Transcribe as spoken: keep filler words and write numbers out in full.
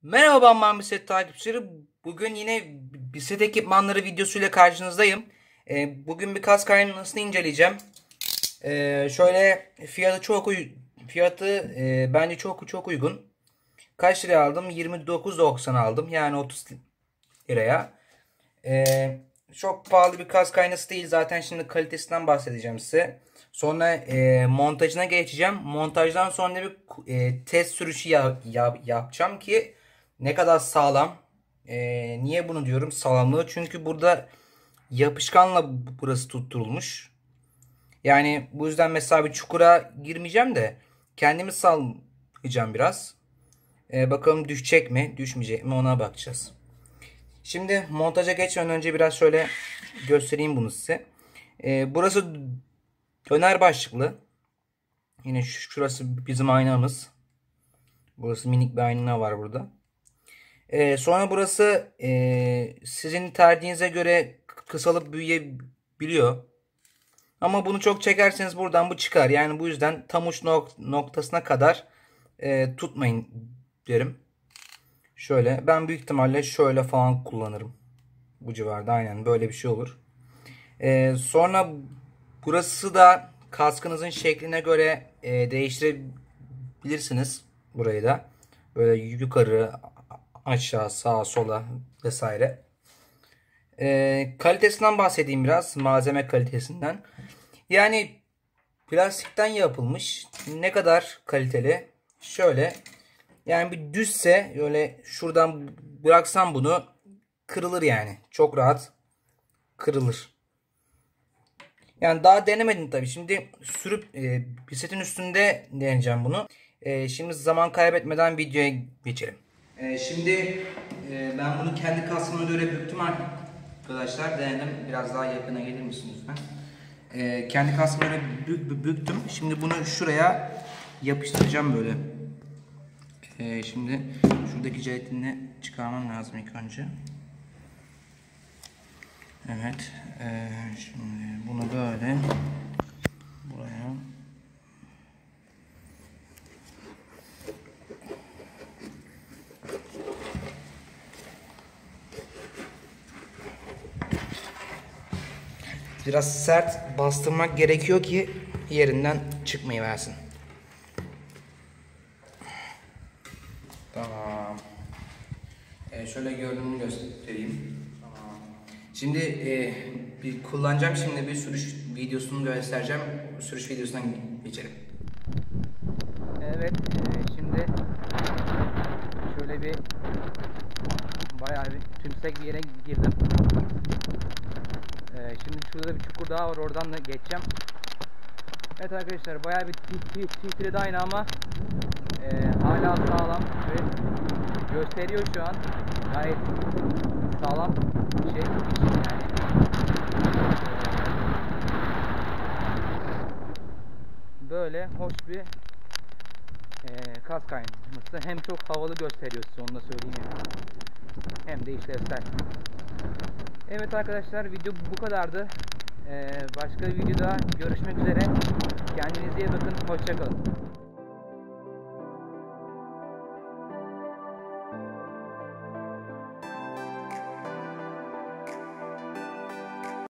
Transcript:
Merhaba ben Mahmut takipçileri. Bugün yine bisiklet ekipmanları videosuyla karşınızdayım. Ee, bugün bir kask aynasını inceleyeceğim. Ee, şöyle fiyatı çok uy fiyatı e, bence çok çok uygun. Kaç liraya aldım? yirmi dokuz doksan aldım. Yani otuz liraya. Ee, çok pahalı bir kask aynası değil. Zaten şimdi kalitesinden bahsedeceğim size. Sonra e, montajına geçeceğim. Montajdan sonra bir e, test sürüşü ya, ya, yapacağım ki ne kadar sağlam. E, niye bunu diyorum sağlamlığı? Çünkü burada yapışkanla burası tutturulmuş. Yani bu yüzden mesela bir çukura girmeyeceğim de kendimi sallayacağım biraz. E, bakalım düşecek mi, düşmeyecek mi ona bakacağız. Şimdi montaja geçmeden önce biraz şöyle göstereyim bunu size. E, burası döner başlıklı. Yine şurası bizim aynamız. Burası minik bir ayna var burada. Ee, sonra burası e, sizin tercihinize göre kısalıp büyüyebiliyor. Ama bunu çok çekerseniz buradan bu çıkar. Yani bu yüzden tam uç nok noktasına kadar e, tutmayın derim. Şöyle ben büyük ihtimalle şöyle falan kullanırım. Bu civarda aynen böyle bir şey olur. Ee, sonra burası da kaskınızın şekline göre e, değiştirebilirsiniz. Burayı da böyle yukarı, aşağı, sağa, sola vesaire. Ee, kalitesinden bahsedeyim biraz. Malzeme kalitesinden. Yani plastikten yapılmış. Ne kadar kaliteli? Şöyle. Yani bir düzse öyle şuradan bıraksam bunu kırılır yani. Çok rahat kırılır. Yani daha denemedim tabii. Şimdi sürüp e, bisikletin üstünde deneyeceğim bunu. E, şimdi zaman kaybetmeden videoya geçelim. E, şimdi e, ben bunu kendi kaskıma göre büktüm arkadaşlar. Denedim. Biraz daha yakına gelir misiniz lütfen? E, kendi kaskıma göre bük, büktüm. Şimdi bunu şuraya yapıştıracağım böyle. E, şimdi şuradaki jelatinini çıkarmam lazım ilk önce. Evet. E, şimdi bunu böyle buraya biraz sert bastırmak gerekiyor ki yerinden çıkmayı versin. Tamam. E, şöyle görünümünü göstereyim. Tamam. Şimdi e, bir kullanacağım. Şimdi bir sürüş videosunu göstereceğim. Sürüş videosundan geçelim. Evet. E, şimdi şöyle bir bayağı bir tümsek bir yere girdim. E, şimdi şurada bir çukur daha var. Oradan da geçeceğim. Evet arkadaşlar bayağı bir titredi aynı ama e, hala sağlam ve gösteriyor şu an. Gayet sağlam bir şey yani. Böyle hoş bir e, kask aynası. Hem çok havalı gösteriyor size, onu da söyleyeyim yani. Hem de işlevsel. Evet arkadaşlar, video bu kadardı. Ee, başka bir videoda görüşmek üzere. Kendinize iyi bakın. Hoşça kalın.